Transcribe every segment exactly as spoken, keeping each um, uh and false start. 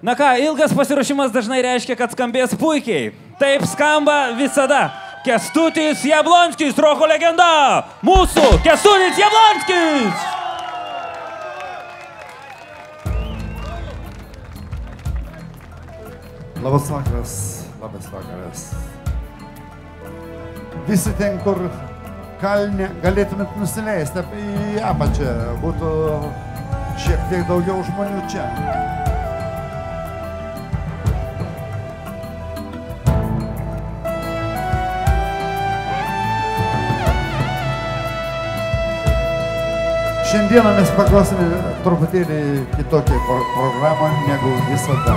Na ką, ilgas pasiruošimas dažnai reiškia, kad skambės puikiai. Taip skamba visada. Kęstutis Jablonskis, roko legenda. Mūsų Kęstutis Jablonskis. Labas vakaras, labas vakaras. Visi ten, kur kalne galėtumėt nusileisti į apačią, būtų šiek tiek daugiau žmonių čia. Šiandieną mes paklausime truputėlį kitokią programą negu visada.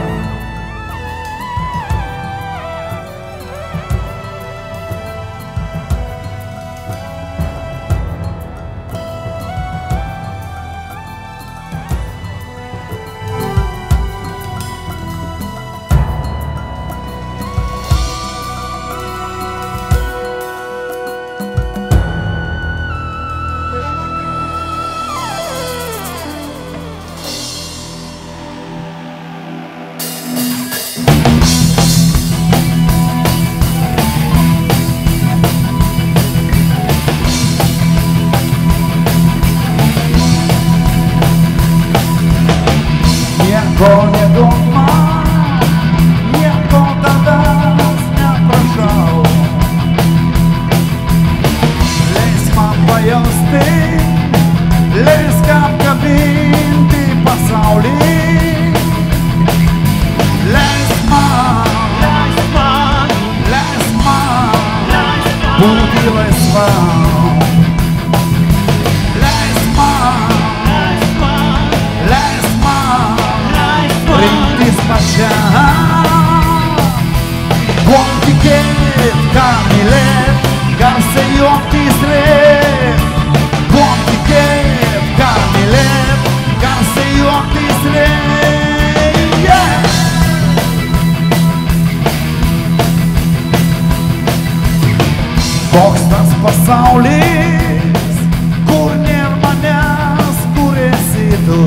Koks tas pasaulis, kur nėr manęs, kur esi tu.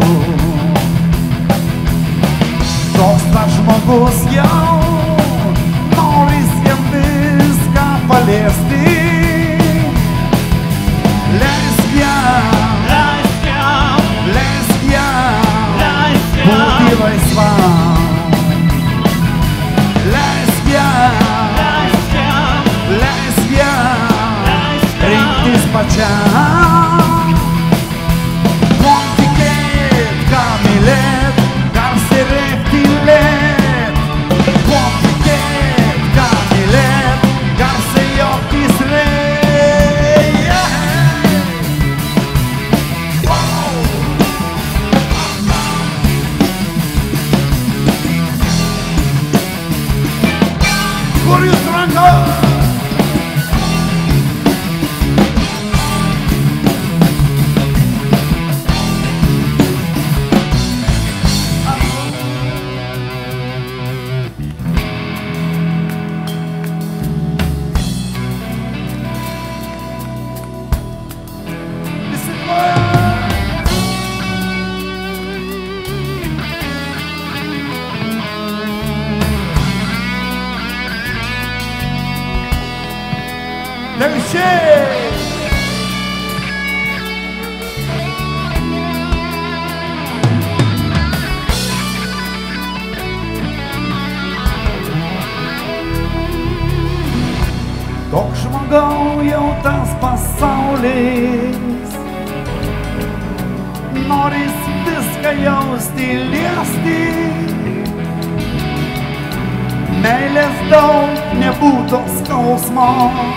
Toks tas žmogus jau noris jam viską paliesti. Leisk jam, leisk jam, leisk jam būti laisvam. Leisk jam, leisk jam, leisk jam rinktis pačiam. Kuom tikėt, ką mylėt, garsiai rėkt tylėt. Kuom tikėt, ką mylėt, garsiai juoktis rėkt. Kur jūs rankas? Toks žmogau jau tas pasaulis, noris viską jausti, liesti. Meilės daug nebūtų skausmo.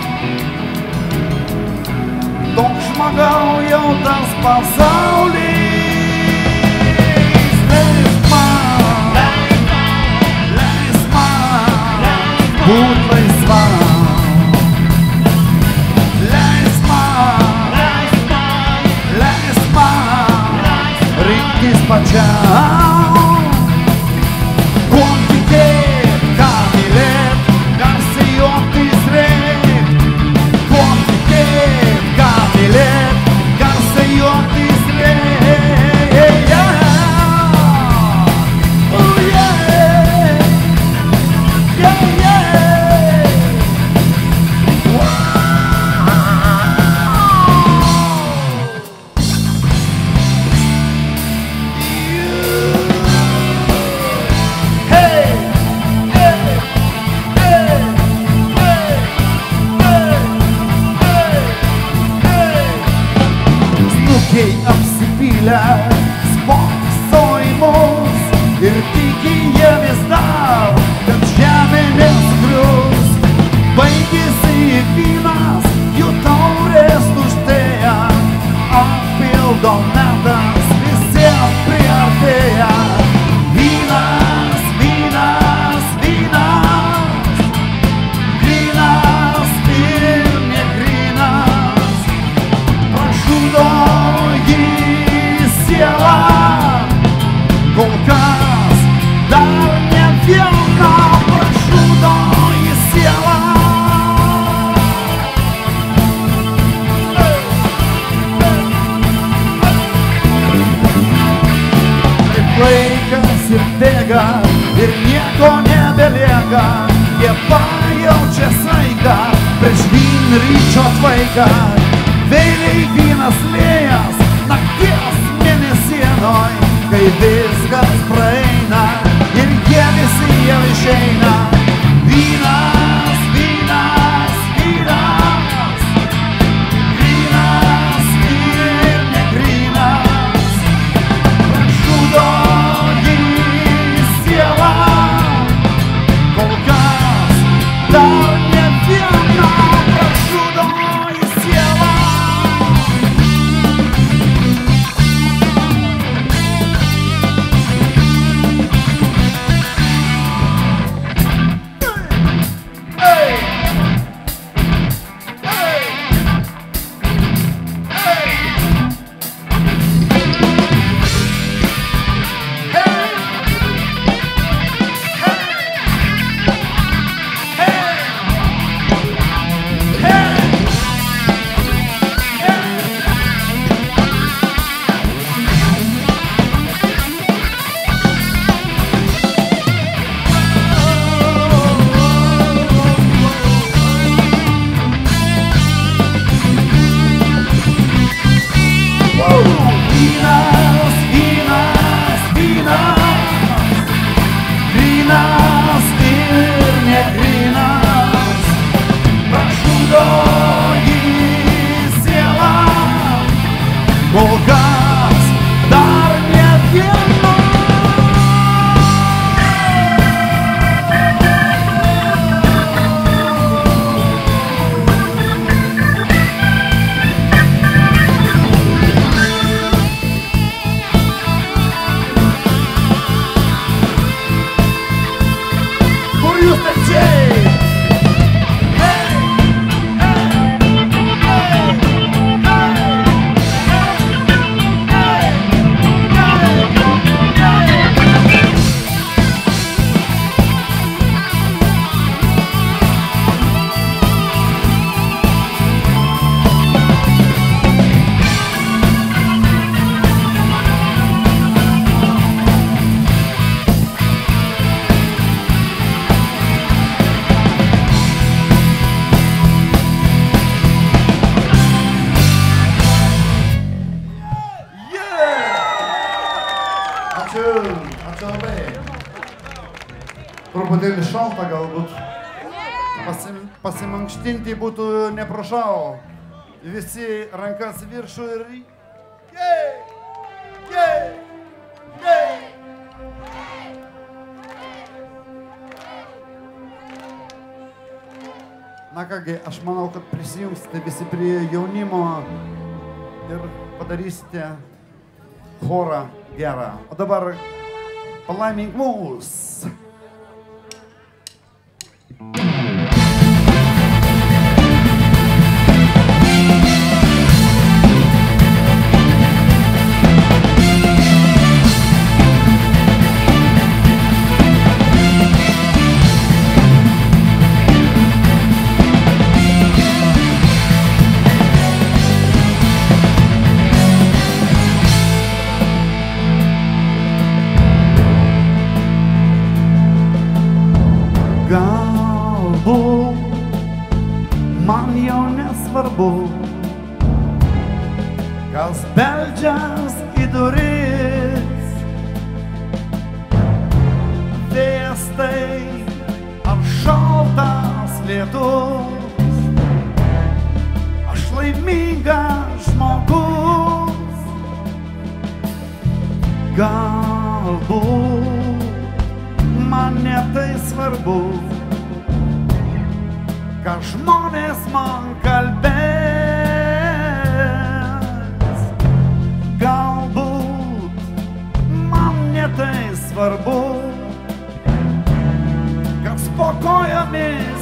Toks žmogau jau tas pasaulis. Leisk man, leisk man būt laisvam. Rinktis pačiam. Kuom tikėt, ką mylėt, garsiai juoktis rėkt. Kuom tikėt, ką mylėt, garsiai juoktis rėkt. Oh yeah! ranką, vėliai vynas lėjas, nakties mėnesienoj, kai viskas praeina ir jie visi jau išeina. Vynas, vynas, vynas, grynas ir negrynas, pražudo jį sielą, kol kas dar ne viena, pražudo jį sielą. Truputėlį šalta galbūt. Pasim, pasimankštinti būtų neprašau. Visi rankas viršų ir... Jei! Jei! Jei! Na kągi, aš manau, kad prisijungsite visi prie jaunimo ir padarysite chorą gerą. O dabar palaimink mus. Man jau nesvarbu, kas beldžias į duris, vėjas tai ar šaltas lietus. Aš laimingas žmogus, galbūt man ne tai svarbu, ką žmonės man kalbės. Galbūt man ne tai svarbu, kas po kojomis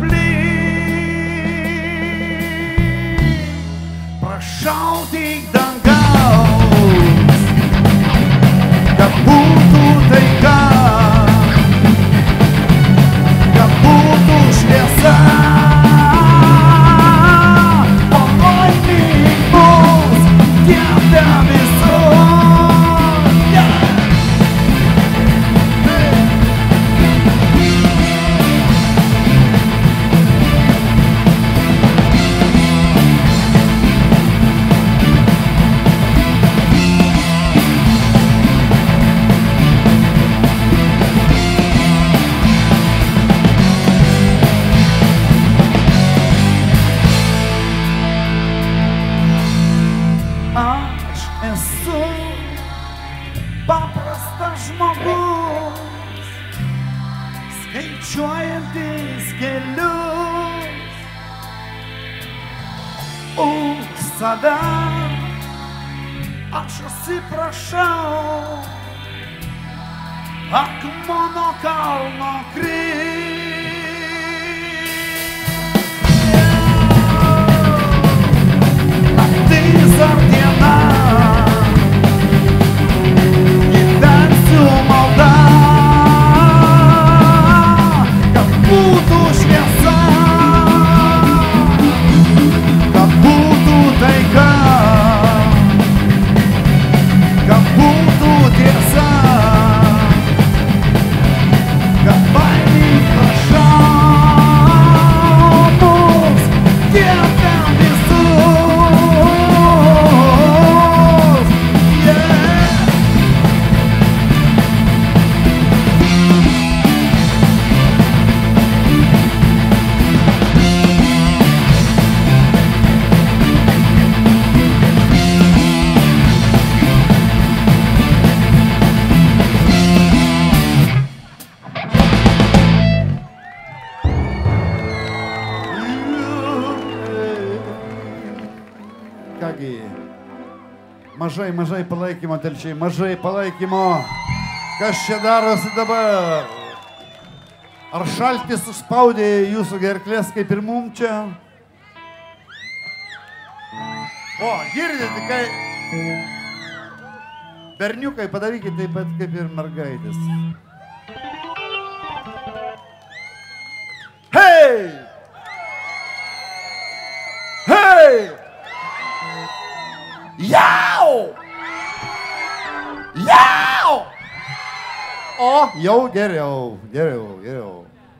aplink. Prašau tik dangaus, kad būtų taika, kad būtų šviesa. skaičiuojantis kelius už save aš atsiprašau akmono kalno kryžius. Ateis ar diena, gyvensiu malda, kad būtų šviesa, kad būtų taika, kad būtų tiesa, kad baimė prašautus tiek visus. Kągi, mažai, mažai palaikymo, telčiai, mažai palaikymo. Kas čia darosi dabar? Ar šaltis suspaudė jūsų gerklės kaip ir mum čia? O, girdite, kai berniukai padarykite taip pat kaip ir mergaitės. Hei! Hei! Jau! Jau! O, jau geriau, geriau, geriau.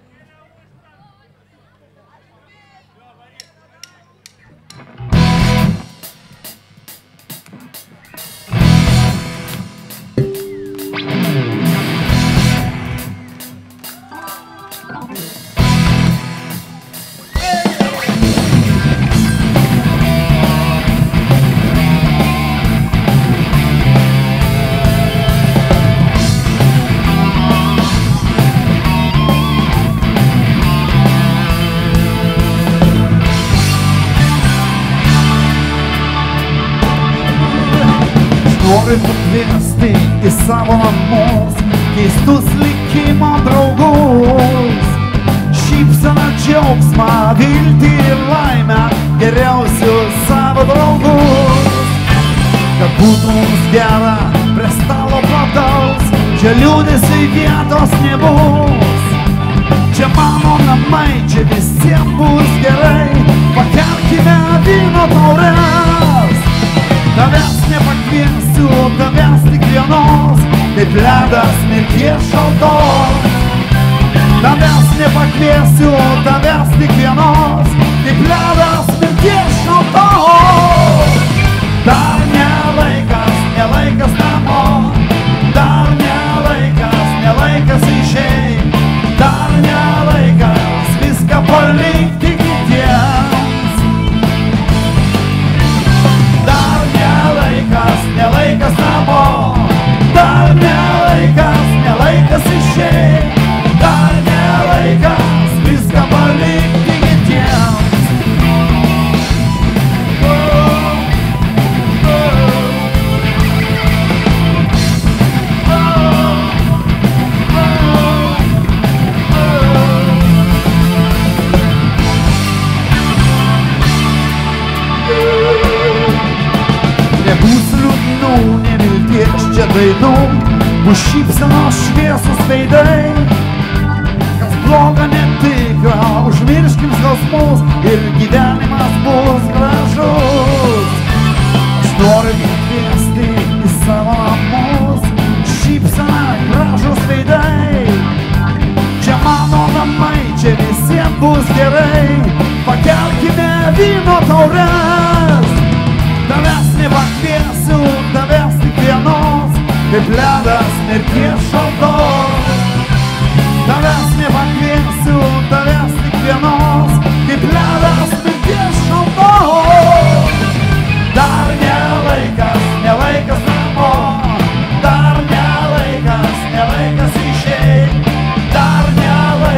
Noriu pakviesti į savo namus keistus likimo draugus, šypseną, džiaugsmą, viltį ir laimę, geriausius savo draugus. Kad būtų mums gera prie stalo plataus, čia liūdesiui vietos nebus. Čia mano namai, čia visiems bus gerai, pakelkime vyno taures. Tavęs nepakviesiu, tavęs tik vienos, kaip ledas mirties šaltos. Tavęs nepakviesiu, tavęs tik vienos, kaip ledas mirties šaltos. Dar ne laikas, ne laikas namo, dar ne laikas, ne laikas išeit, dar ne laikas viską palikti kitiems. Ne laikas namo, dar ne laikas, ne laikas išeit, dar ne laikas viską palikti kitiems. Nebus liūdnų, nevilties čia dainų, bus šypsenos šviesus veidai. Kas bloga netikra, užmirškim skausmus ir gyvenimas bus gražus. Aš noriu kviesti į savo namus, šypsena, gražus veidai. Čia mano namai, čia visiems bus gerai, pakelkime vyno taures. Tavęs nepakviesiu, tavęs tik vienos, kaip ledas mirties šaltos. Tavęs nepakviesiu, tavęs tik vienos, kaip ledas mirties šaltos. Dar ne laikas, ne laikas namo, dar ne laikas, ne laikas išeit, dar ne laikas.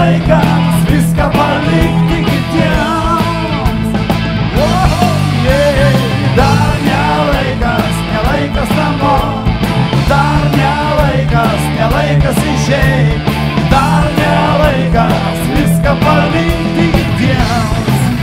laikas viską palikti kitiems. Oh, yeah. Dar ne laikas, ne laikas namo, dar ne laikas, ne laikas išeit, dar ne laikas viską palikti kitiems.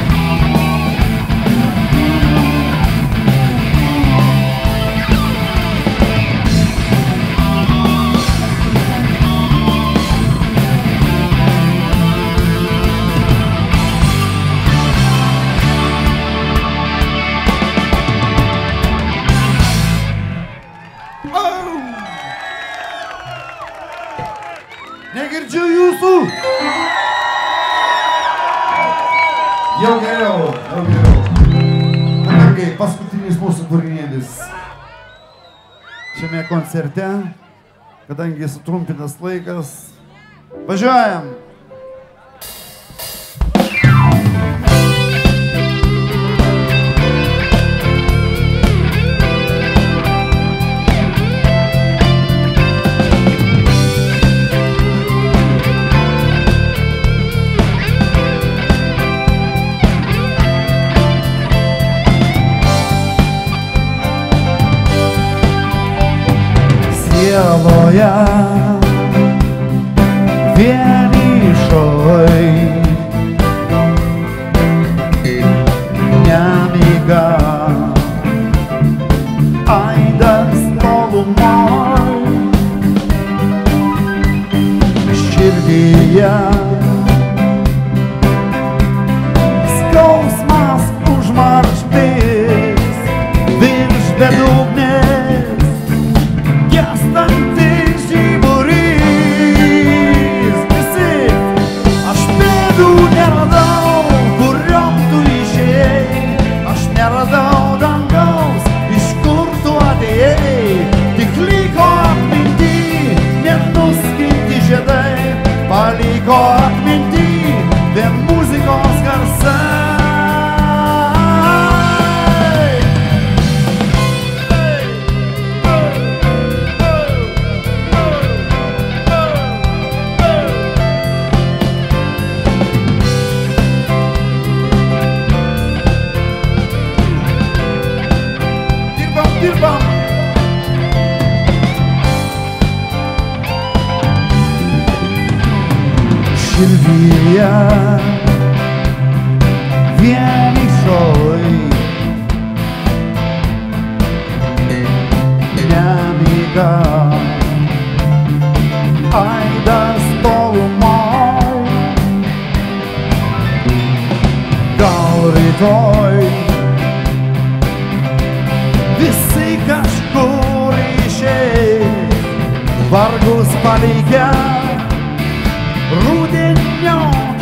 Negirdžiu jūsų. Jau geriau, jau geriau. Kadangi paskutinis mūsų kūrinėlis šiame koncerte, kadangi sutrumpintas laikas, važiuojam. Sieloje vienišoj nemiga aidas tolumoj, širdyje skausmas užmarštis virš bedugnės. Gęstantis žiburys, visi, aš pėdų neradau, kuriom tu išėjai, aš neradau dangaus, iš kur tu atėjai, tik liko atminty, nenuskinti žiedai, paliko atminty, vien muzikos garsai. Dirbam. Širdyje vienišoj nemiga aidas tolumoj, gal rytoj visi kažkur išeis, vargus palikę rudenio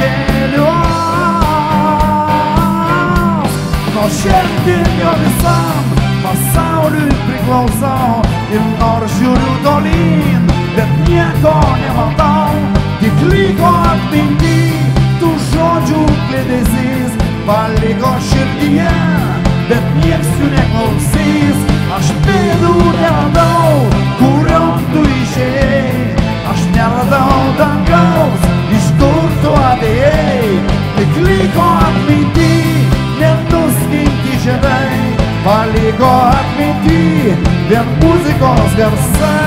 keliuos. Nuo šiandien jo visam pasauliui priklausau, ir nors žiūriu tolyn, bet nieko nematau, tik liko atminty tų žodžių kliedesys, paliko širdyje, bet nieks jų neklausys. Aš pėdų neradau, kuriom tu išėjai, aš neradau dangaus, iš kur tu atėjai, tik liko atminty, nenuskinti žiedai, paliko atminty, vien muzikos garsai.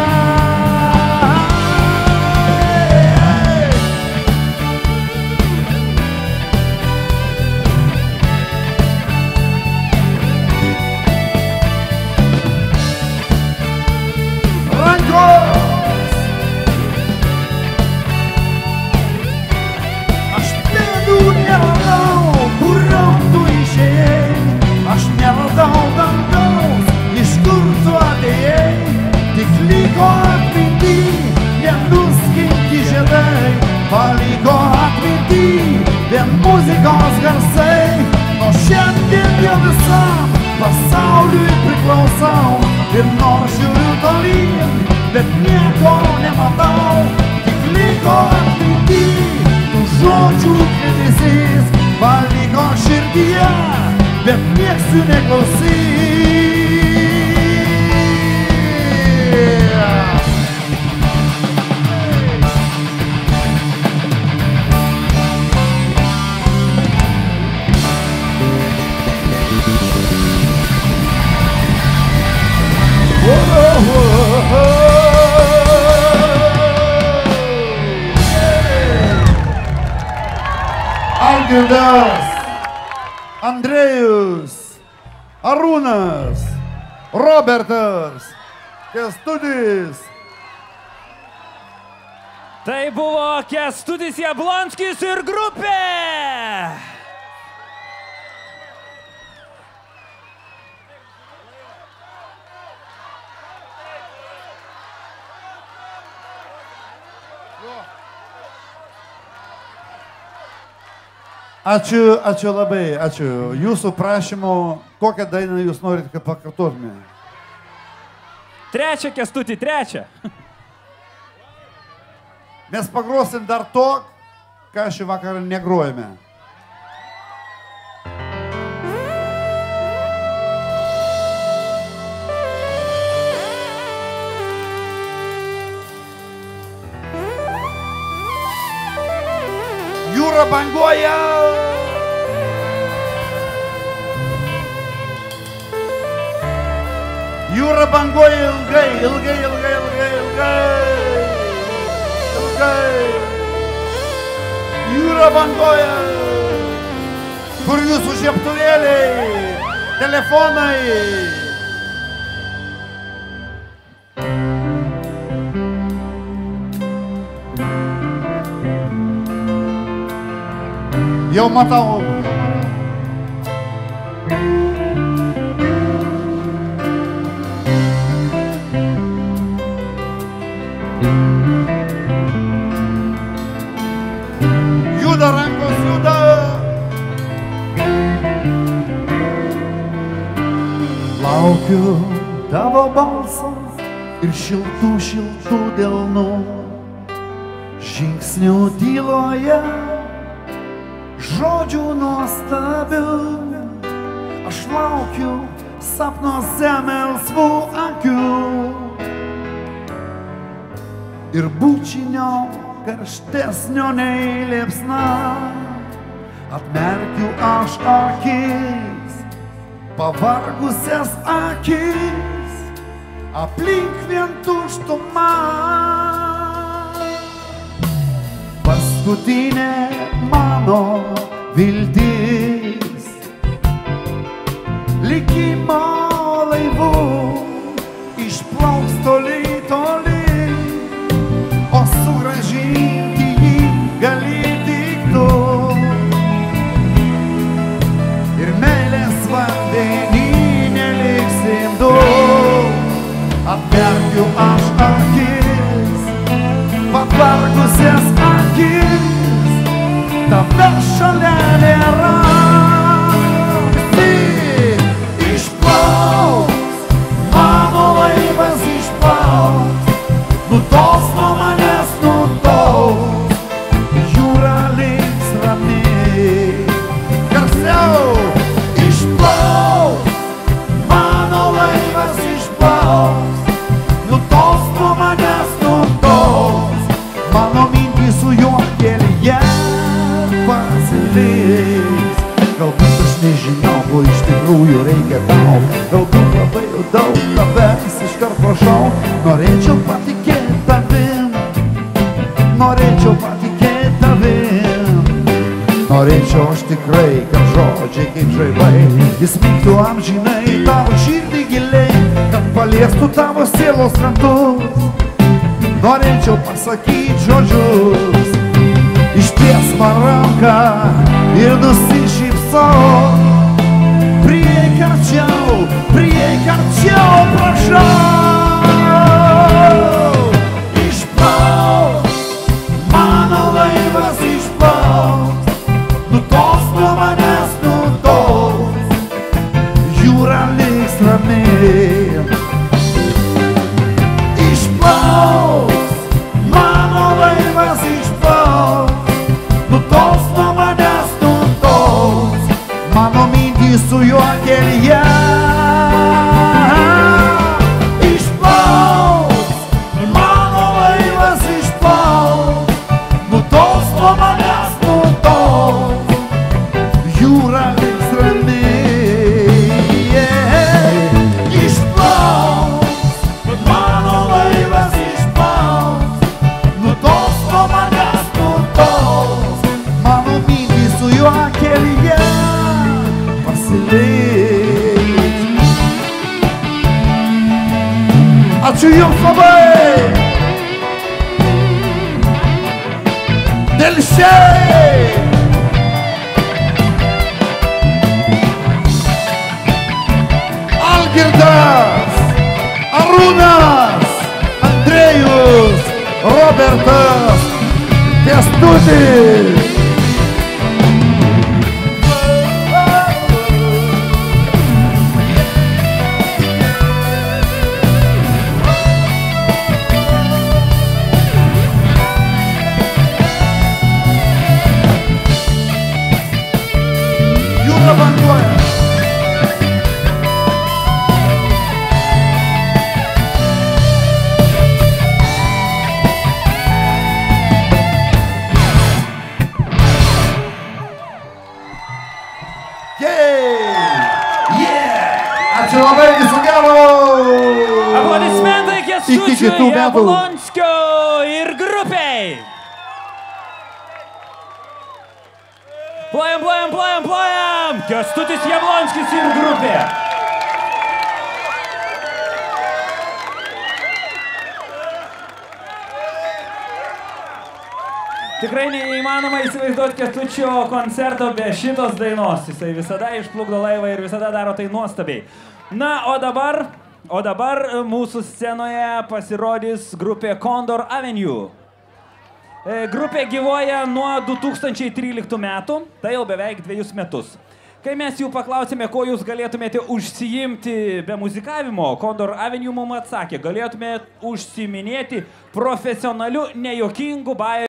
Aš pėdų neradau, kuriom tu išėjai, aš neradau dangaus, iš kur tu atėjai, tik liko atminty, nenuskinti žiedai, paliko atminty, vien muzikos garsai. Nuo šiandien jau visam pasauliui priklausau, ir nors žiūriu tolyn, bet nieko nematau, tik liko atminty, tų žodžių kliedesys, paliko širdyje, bet nieks jų neklausys. Algirdas, Andrėjus, Arūnas, Robertas, Kęstutis. Tai buvo Kęstutis Jablonskis ir grupė. Ačiū, ačiū labai, ačiū. Jūsų prašymu, kokią dainą jūs norite, kad pakartotume? Trečią, Kęstutį, trečią. Mes pagrosim dar to, ką šį vakarą negrojame. Jūra banguoja. Jūra banguoja ilgai, ilgai, ilgai, ilgai, ilgai. Ilgai. Jūra banguoja. Kur jūsų žiebtuvėliai, telefonai. Jau matau. Juda rankos, juda. Laukiu tavo balso ir šiltų, šiltų delnų, žingsnių tyloje. Žodžių nuostabių, aš laukiu sapnuose melsvų akių ir bučinio karštesnio nei liepsna. Atmerkiu aš akis, pavargusias akis, aplink vien tuštuma. Paskutinė mano viltis, likimo laivu išplauks toli, toli, o sugrąžinti jį gali tik tu. Ir meilės vandenį neliksim du. Atmerkiu aš akis, pavargusias akis, tave šalia nėra. Visi išplauks, mano laivas išplauks, nutols nuo manęs nutols, jūra liks rami. Garsiau išplauks, mano laivas išplauks, nutols nuo manęs nutols, mano mintys su juo kelyje pasiliks. Galbūt aš nežinau, ko iš tikrųjų reikia tau, galbūt labai jau daug tavęs iškart prašau. Norėčiau patikėti tavim, norėčiau patikėti tavim, norėčiau aš tikrai, kad žodžiai kaip žaibai įsmigtų amžinai tavo širdį giliai, kad paliestų tavo sielos krantus. Norėčiau pasakyti žodžius, išties man ranką ir nusišypsok. Prieik arčiau, prieik arčiau, prašau. Išplauks, mano laivas išplauks, nutols nuo manęs nutols, jūra liks rami. Išplauks, mano laivas išplauks, nutols nuo manęs nutols, mano mintys su juo kelyje. Ačiū jums labai! Telšiai! Algirdas, Arūnas, Andrejus, Robertas, Kęstutis. Jūra banguoja. Ačiū labai, viso gero! Aplodismentai Kęstučiui Jablonskio ir grupiai! Plojam, plojam, plojam, plojam! Kęstutis Jablonskis ir grupė! Tikrai neįmanoma įsivaizduoti Kęstučio koncerto be šitos dainos. Jisai visada išplukdo laivą ir visada daro tai nuostabiai. Na, o dabar, o dabar mūsų scenoje pasirodys grupė Condor Avenue. Grupė gyvuoja nuo du tūkstančiai tryliktų metų, tai jau beveik dviejus metus. Kai mes jų paklausėme, ko jūs galėtumėte užsiimti be muzikavimo, Condor Avenue mums atsakė, galėtumėte užsiiminėti profesionaliu, nejuokingu bajeriu.